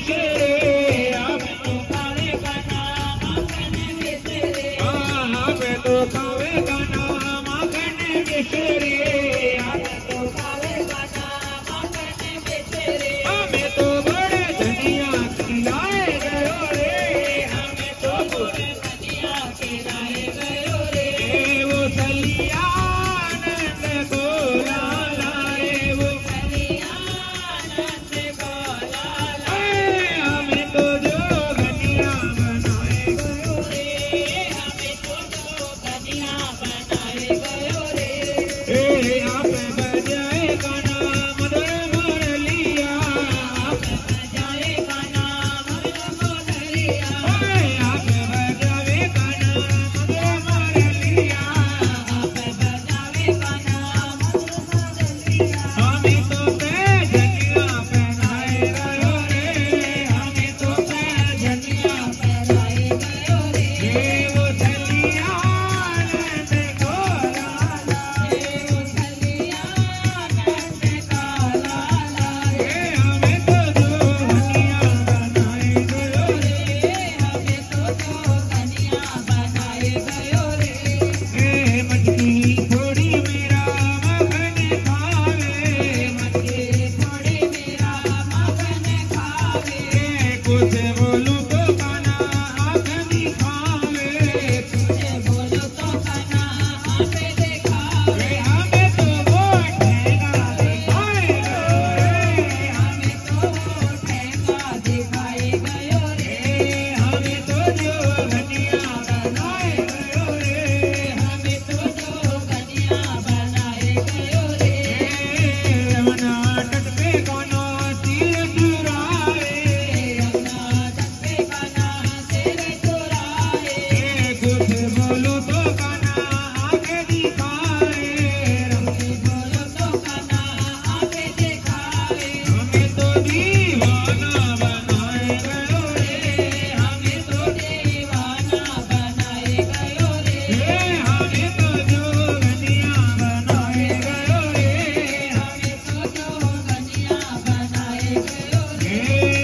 बिछड़े हमें तो खावेगा ना माखन बिछड़े हमें तो खावेगा ना माखन बिछड़े हमें तो खावेगा ना माखन बिछड़े हमें तो बड़े धनिया खिलाए गयो रे हमें तो बड़े धनिया खिलाए गयो रे वो सलिया नंद गोला लाए वो सलिया नंद गोला लाए हमें तो जो धनिया बनाए गयो रे हमें तो जो धनिया बनाए गयो रे आप बजाए गाना मधुर मुरलिया आप बजाए गाना मधुर मुरलिया आप बजाए गाना मधुर मुरलिया आप बजाए गाना मधुर मुरलिया हमें तो पैजनिया पहनाए गयो रे हमें तो पैजनिया पहनाए गयो रे वो सलिया नंद गोला लाए वो सलिया नंद गोला लाए हमें तो जो धनिया बनाए गयो रे हमें तो जो धनिया बनाए गयो रे मटकी थोड़ी मेरा मखन खावे मटकी थोड़ी मेरा मखन खावे कुछ बोलूं तो खाना आँख दिखावे कुछ बोलूं तो खाना आँख दिखावे हमें तो वो ठेंगा दिखाए गयो रे हमें तो वो ठेंगा दिखाए गयो रे हमें तो जो धनिया बनाए गयो रे हमें तो जो धनिया बनाए गयो रे यमुना तट पे गाना तीर चुराए यमुना तट पे गाना तीर चुराए कुछ बोलो तो गाना आगे दिखाए कुछ बोलो तो गाना आगे दिखाए हमें तो दीवाना बनाए गयो रे हमें तो दीवाना बनाए गयो रे हमें तो जो धनिया बनाए गयो रे हमें तो जो धनिया बनाए गयो रे